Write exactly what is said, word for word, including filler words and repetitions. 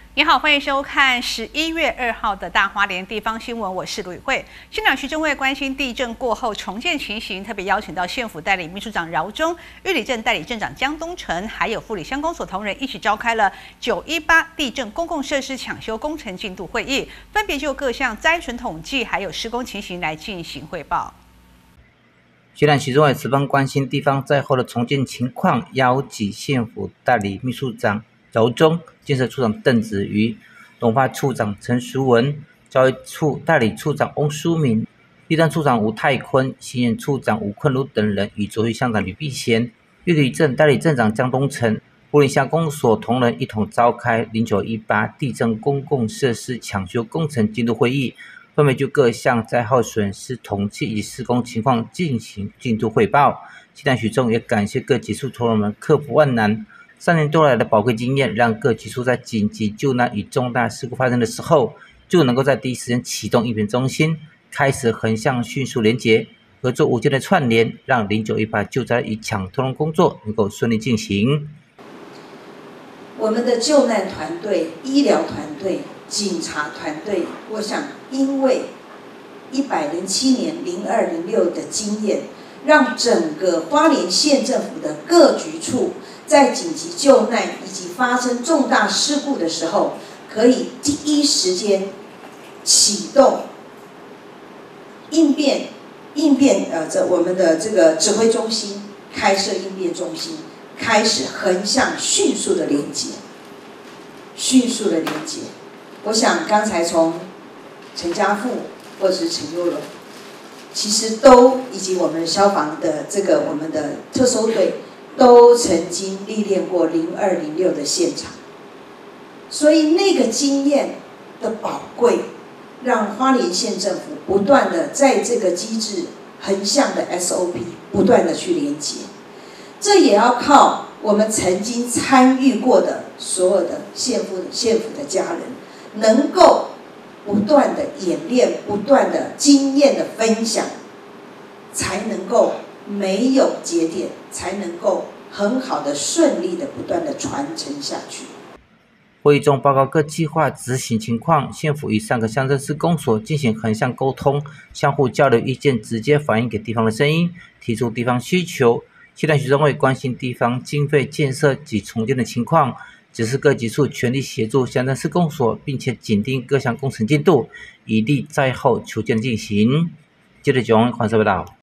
你好，欢迎收看十一月二号的大花莲地方新闻，我是卢宇慧。县长徐正惠关心地震过后重建情形，特别邀请到县府代理秘书长饶忠、玉里镇代理镇长江东成，还有富里乡公所同仁一起召开了九一八地震公共设施抢修工程进度会议，分别就各项灾损统计还有施工情形来进行汇报。 虽然徐正惠十分关心地方灾后的重建情况，邀集县府代理秘书长饶忠、建设处长邓子瑜、农发处长陈淑文、教育处代理处长翁书明、地震处长吴泰坤、新园处长吴坤如等人，与卓玉乡长吕碧贤、玉里镇代理镇长江东成、富里乡公所同仁一同召开零九一八地震公共设施抢修工程进度会议，分别就各项灾后损失统计以及施工情况进行进度汇报。县长徐正惠也感谢各级处同仁们克服万难，三年多来的宝贵经验，让各局处在紧急救难与重大事故发生的时候，就能够在第一时间启动应变中心，开始横向迅速连结，合作无间的串联，让零九一八救灾与抢通融工作能够顺利进行。 我们的救难团队、医疗团队、警察团队，我想因为一百零七年零二零六的经验，让整个花莲县政府的各局处在紧急救难以及发生重大事故的时候，可以第一时间启动应变应变呃，这我们的这个指挥中心开设应变中心，开始横向迅速的连接，迅速的连接。我想刚才从陈家富或者是陈优龙，其实都以及我们消防的这个我们的特搜队，都曾经历练过零二零六的现场，所以那个经验的宝贵，让花莲县政府不断的在这个机制横向的 S O P 不断的去连接，这也要靠我们曾经参与过的所有的县府县府的家人，能够不断的演练，不断的经验的分享，才能够没有节点，才能够很好的顺利的不断的传承下去。 会议中报告各计划执行情况，县府与三个乡镇市公所进行横向沟通，相互交流意见，直接反映给地方的声音，提出地方需求。县长徐正惠关心地方经费建设及重建的情况，指示各级处全力协助乡镇市公所，并且紧盯各项工程进度，以利灾后求建进行。接着，九王黄色报道。